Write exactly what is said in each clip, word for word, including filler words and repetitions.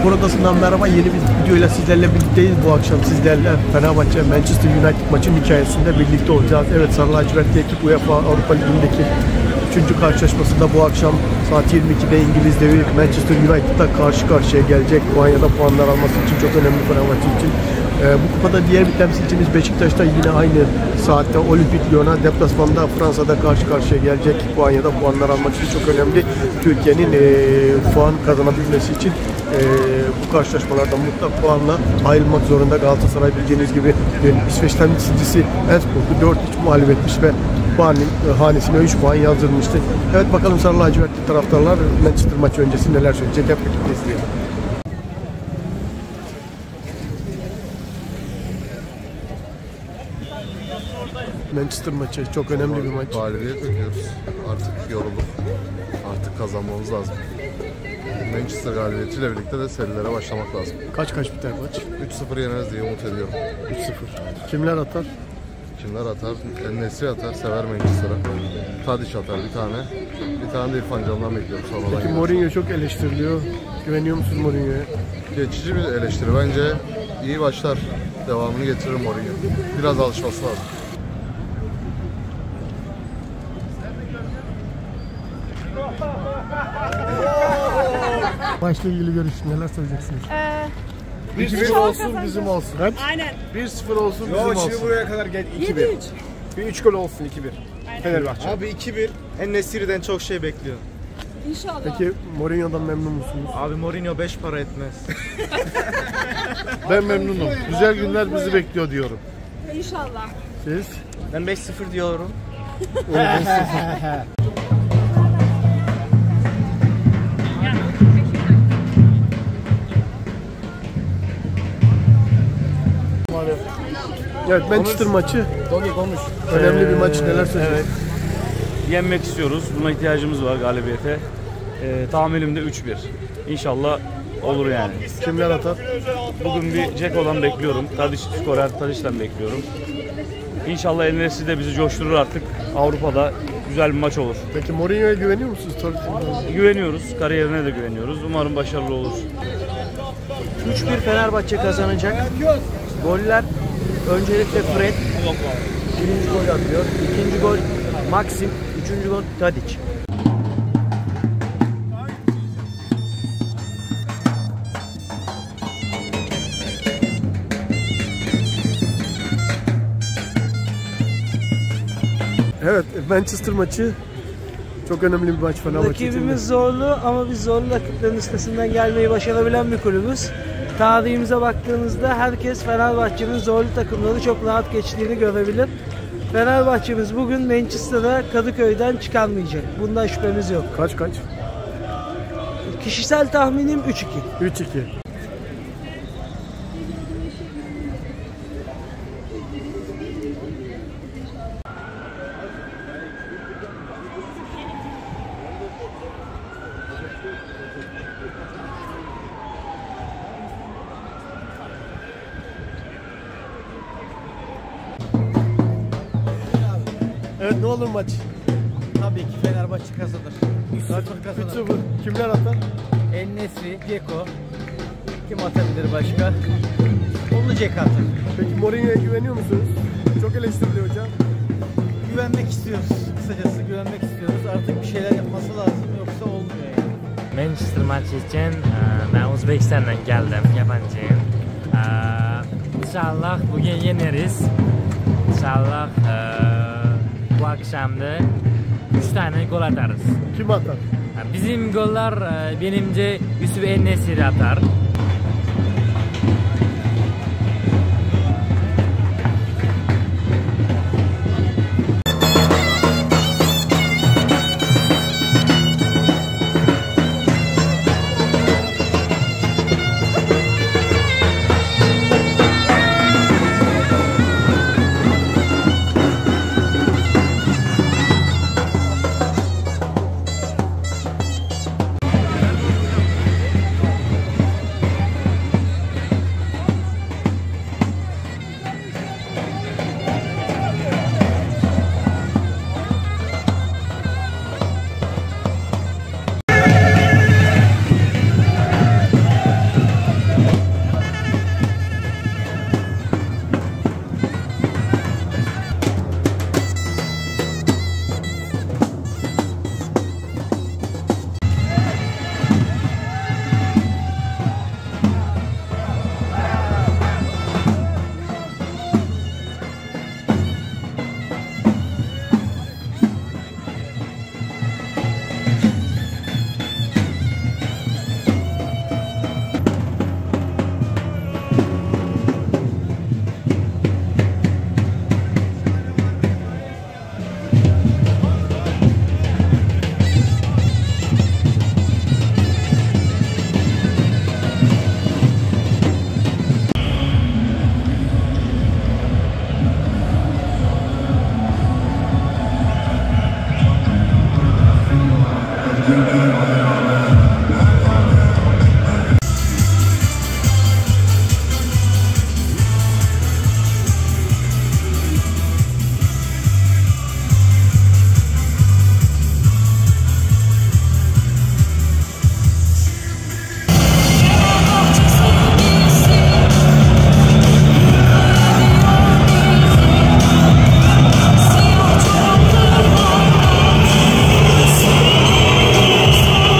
Spor Odası'ndan merhaba. Yeni bir videoyla sizlerle birlikteyiz. Bu akşam sizlerle Fenerbahçe Manchester United maçının hikayesinde birlikte olacağız. Evet, Sarı Lacivertli ekip UEFA Avrupa Ligi'ndeki üçüncü karşılaşmasında bu akşam saat yirmi ikide İngiliz devi Manchester United'la karşı karşıya gelecek. Puanya'da puanlar alması için çok önemli Fenerbahçe için. Ee, bu kupada diğer bir temsilcimiz Beşiktaş'ta yine aynı saatte Olimpik Lyon'a deplasmanda Fransa'da karşı karşıya gelecek. Puanya'da puanlar almak için çok önemli. Türkiye'nin e, puan kazanabilmesi için e, bu karşılaşmalarda mutlak puanla ayrılmak zorunda. Galatasaray bildiğiniz gibi e, İsveç temsilcisi Elfsborg'u dört üç mağlup etmiş ve puan hanesine üç puan yazdırmıştı. Evet, bakalım Sarı Lacivertli taraftarlar Manchester maçı öncesi neler söyleyecek, hep birlikte izleyelim. Manchester maçı çok önemli bir maç. Galibiyet bekliyoruz. Artık yorulduk. Artık kazanmamız lazım. Manchester galibiyetiyle birlikte de serilere başlamak lazım. Kaç kaç biter maç? üç sıfır yeneriz diye umut ediyorum. üç sıfır. Kimler atar? Kimler atar? En-Nesyri atar. Sever Manchester'a. Tadic atar bir tane. Bir tane de İrfan Can'dan bekliyorum. Sonradan Peki Mourinho çok eleştiriliyor. Güveniyor musunuz Mourinho'ya? Geçici bir eleştiri. Bence iyi başlar. Devamını getirir Mourinho. Biraz alışması lazım. Maçla ilgili görüş neler söyleyeceksiniz? Ee, bir sıfır olsun bizim olsun. Kaç? aynen. bir sıfır olsun Yo, bizim şimdi olsun. buraya kadar gel iki bir. yedi üç. Bir üç gol olsun iki bir. Fenerbahçe. Abi iki bir. En-Nesyri'den çok şey bekliyor. İnşallah. Peki Mourinho'dan memnun musunuz? Abi Mourinho beş para etmez. Ben memnunum. Güzel günler bizi bekliyor diyorum. İnşallah. Siz? Ben beş sıfır diyorum. Evet, Manchester maçı Doni konuş. önemli bir maç, neler söyleyeceksiniz? Yenmek istiyoruz. Buna ihtiyacımız var galibiyete. Ee, tahminim de üç bir. İnşallah olur yani. Kimler atar? Bugün bir Ceko'dan bekliyorum. Tadic, skorer Tadic'ten bekliyorum. İnşallah En-Nesyri de bizi coşturur artık. Avrupa'da güzel bir maç olur. Peki Mourinho'ya güveniyor musunuz? Güveniyoruz. Kariyerine de güveniyoruz. Umarım başarılı olur. üç bir Fenerbahçe kazanacak. Goller öncelikle Fred birinci gol atıyor. İkinci gol Maxim, üçüncü gol Tadic. Evet, Manchester maçı çok önemli bir maç Fenerbahçe için. Rakibimiz zorlu ama biz zorlu rakiplerin üstesinden gelmeyi başarabilen bir kulübüz. Tarihimize baktığınızda herkes Fenerbahçe'nin zorlu takımları çok rahat geçtiğini görebilir. Fenerbahçe'miz bugün Manchester'a Kadıköy'den çıkarmayacak. Bundan şüphemiz yok. Kaç kaç? Kişisel tahminim üç iki. üç iki. Evet, ne olur maç? Tabii ki Fenerbahçe kazanır. üç sıfır üç sıfır. Kimler atar? En-Nesyri, Ceko. Kim atabilir başka? Olacak atar. Peki Mourinho'ya güveniyor musunuz? Çok eleştiriliyor hocam. Güvenmek istiyoruz. Kısacası güvenmek istiyoruz. Artık bir şeyler yapması lazım, yoksa olmuyor yani. Manchester maçı için e, ben O'zbekistondan geldim, yabancıyım. E, İnşallah bugün yeneriz. İnşallah e, bu akşam da üç tane gol atarız. Kim atar? E, bizim goller e, benimce Yusuf En-Nesyri atar. Thank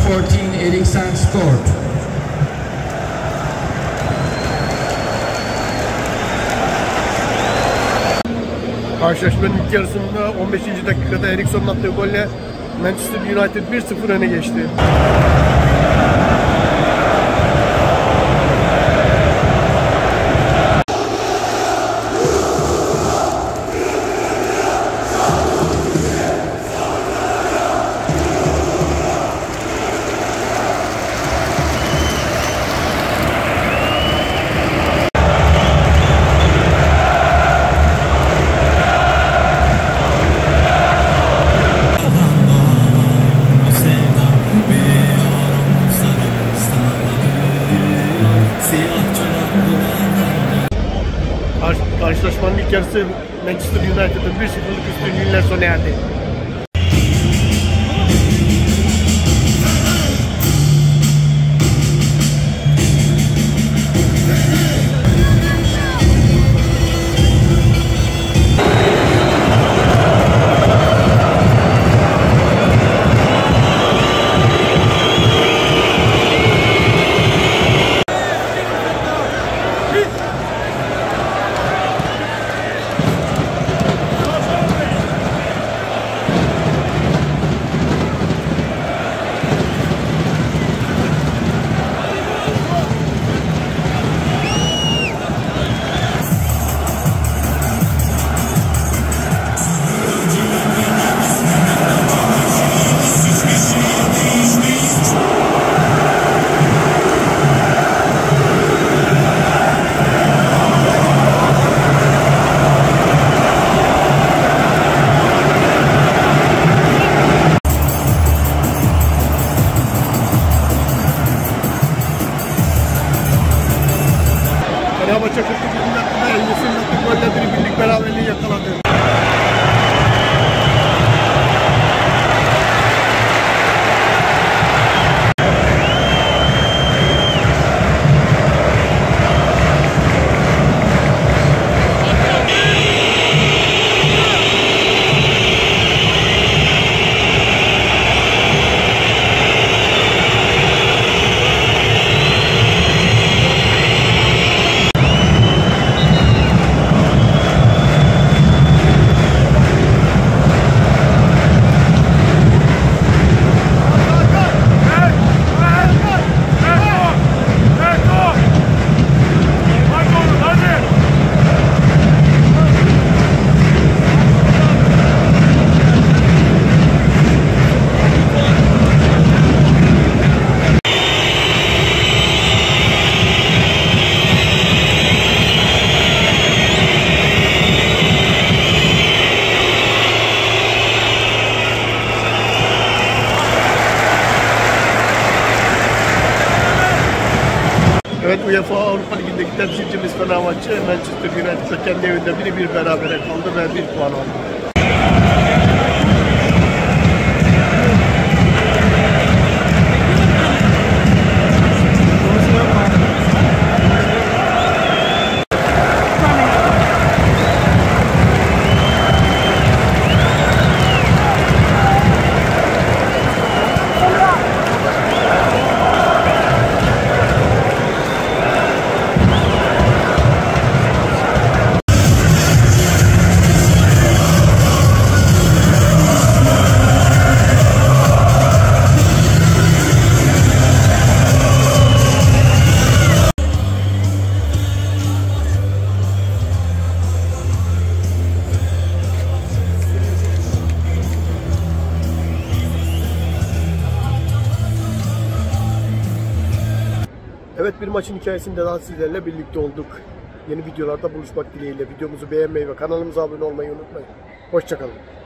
fourteen, Eriksen scored. Karşılaşmanın ilk yarısında on beşinci dakikada Eriksen'in attığı golle Manchester United bir sıfır öne geçti. Karşılaşmanın ilk yarısı Manchester United'ın bir sıfırlık üstünlüğüyle sona erdi. Fenerbahçe kırk dokuz dakikada ellisinin attığı golle bir birlik beraberliği yakaladı. Evet, UEFA Avrupa Ligi'ndeki temsilcimiz Fenerbahçe, Manchester United'la kendi evinde biri bir berabere kaldı ve bir puan aldı. Evet, bir maçın hikayesinde daha sizlerle birlikte olduk. Yeni videolarda buluşmak dileğiyle videomuzu beğenmeyi ve kanalımıza abone olmayı unutmayın. Hoşça kalın.